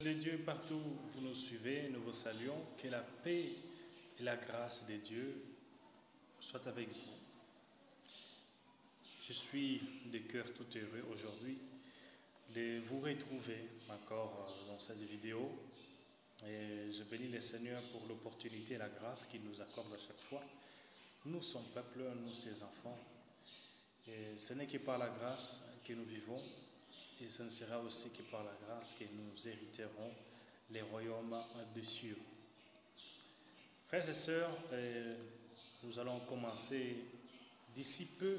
Les dieux, partout où vous nous suivez, nous vous saluons. Que la paix et la grâce de Dieu soient avec vous. Je suis de cœur tout heureux aujourd'hui de vous retrouver encore dans cette vidéo. Et je bénis le Seigneur pour l'opportunité et la grâce qu'il nous accorde à chaque fois. Nous, son peuple, nous, ses enfants. Et ce n'est que par la grâce que nous vivons. Et ce ne sera aussi que par la grâce que nous hériterons les royaumes des cieux. Frères et sœurs, nous allons commencer d'ici peu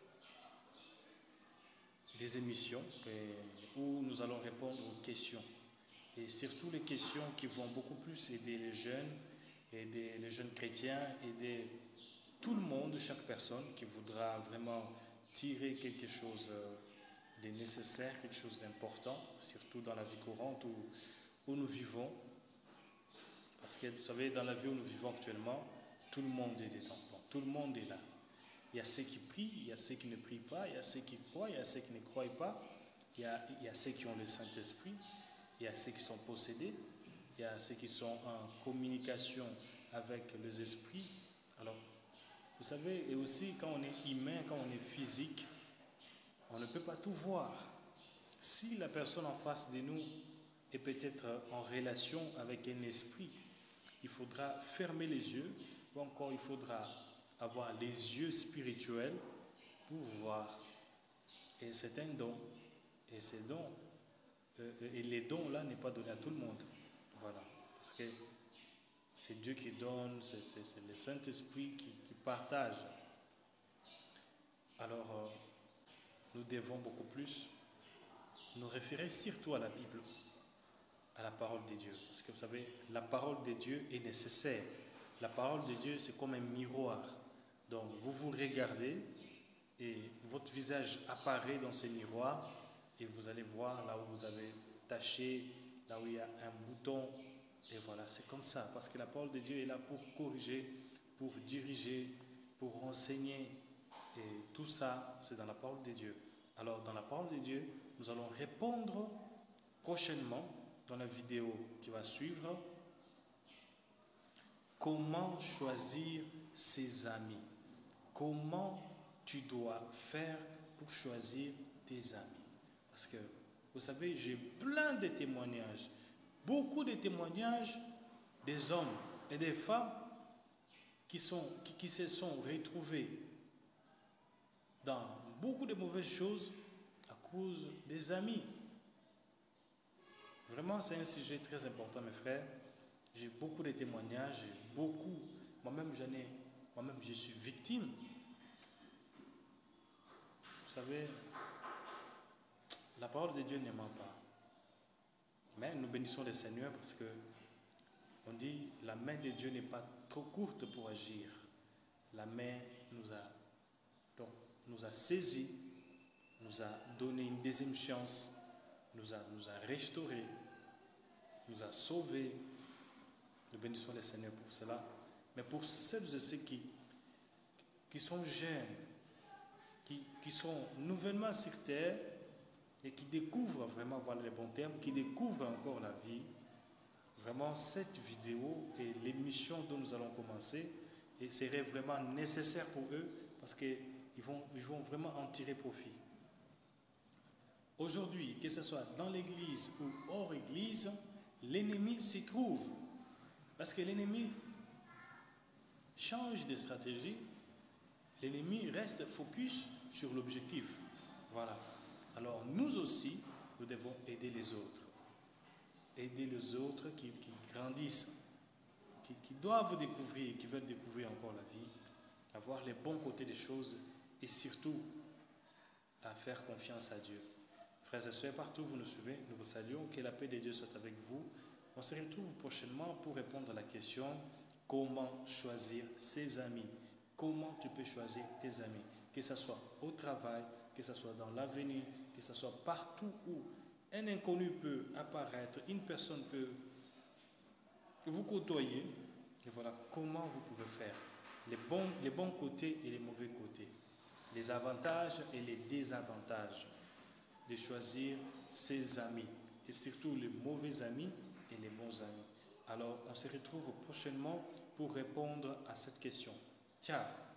des émissions où nous allons répondre aux questions. Et surtout les questions qui vont beaucoup plus aider les jeunes chrétiens, aider tout le monde, chaque personne qui voudra vraiment tirer quelque chose de nécessaire, quelque chose d'important, surtout dans la vie courante où nous vivons. Parce que vous savez, dans la vie où nous vivons actuellement, tout le monde est dedans. Bon, tout le monde est là. Il y a ceux qui prient, il y a ceux qui ne prient pas, il y a ceux qui croient, il y a ceux qui ne croient pas, il y a ceux qui ont le Saint-Esprit, il y a ceux qui sont possédés, il y a ceux qui sont en communication avec les esprits. Alors, vous savez, et aussi quand on est humain, quand on est physique, on ne peut pas tout voir. Si la personne en face de nous est peut-être en relation avec un esprit, il faudra fermer les yeux, ou encore il faudra avoir les yeux spirituels pour voir. Et c'est un don. Et ces dons, et les dons là n'est pas donné à tout le monde. Voilà. Parce que c'est Dieu qui donne, c'est le Saint-Esprit qui partage. Alors, nous devons beaucoup plus nous référer surtout à la Bible, à la parole de Dieu. Parce que vous savez, la parole de Dieu est nécessaire. La parole de Dieu, c'est comme un miroir. Donc, vous vous regardez et votre visage apparaît dans ce miroir et vous allez voir là où vous avez taché, là où il y a un bouton. Et voilà, c'est comme ça. Parce que la parole de Dieu est là pour corriger, pour diriger, pour renseigner. Et tout ça, c'est dans la parole de Dieu. Alors, dans la parole de Dieu, nous allons répondre prochainement, dans la vidéo qui va suivre, comment choisir ses amis. Comment tu dois faire pour choisir tes amis. Parce que, vous savez, j'ai plein de témoignages, beaucoup de témoignages des hommes et des femmes qui se sont retrouvés dans beaucoup de mauvaises choses à cause des amis. Vraiment, c'est un sujet très important, mes frères. J'ai beaucoup de témoignages, beaucoup. Moi-même, je suis victime. Vous savez, la parole de Dieu ne ment pas. Mais nous bénissons le Seigneur parce que on dit la main de Dieu n'est pas trop courte pour agir. La main nous a saisis, nous a donné une deuxième chance, nous a restaurés, nous a sauvés. Nous bénissons le Seigneur pour cela. Mais pour celles et ceux qui sont jeunes, qui sont nouvellement sur terre et qui découvrent vraiment, voilà les bons termes, qui découvrent encore la vie, vraiment cette vidéo et l'émission dont nous allons commencer serait vraiment nécessaire pour eux parce qu'ils vont vraiment en tirer profit. Aujourd'hui, que ce soit dans l'église ou hors église, l'ennemi s'y trouve. Parce que l'ennemi change de stratégie, l'ennemi reste focus sur l'objectif. Voilà. Alors nous aussi, nous devons aider les autres. Aider les autres qui grandissent, qui doivent découvrir, qui veulent découvrir encore la vie, avoir les bons côtés des choses et surtout à faire confiance à Dieu. Frères et sœurs, partout où vous nous suivez, nous vous saluons, que la paix de Dieu soit avec vous. On se retrouve prochainement pour répondre à la question comment choisir ses amis. Comment tu peux choisir tes amis, que ce soit au travail, que ce soit dans l'avenir, que ce soit partout où un inconnu peut apparaître, une personne peut vous côtoyer. Et voilà comment vous pouvez faire les bons côtés et les mauvais côtés, les avantages et les désavantages de choisir ses amis. et surtout les mauvais amis et les bons amis. Alors, on se retrouve prochainement pour répondre à cette question. Ciao!